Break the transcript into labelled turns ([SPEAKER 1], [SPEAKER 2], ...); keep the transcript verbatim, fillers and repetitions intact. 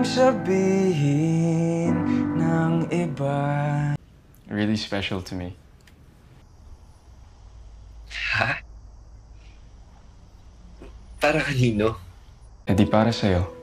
[SPEAKER 1] nang sabihin ng iba.
[SPEAKER 2] Really special to me.
[SPEAKER 3] Ha? Para kanino?
[SPEAKER 2] Eh di para sa'yo.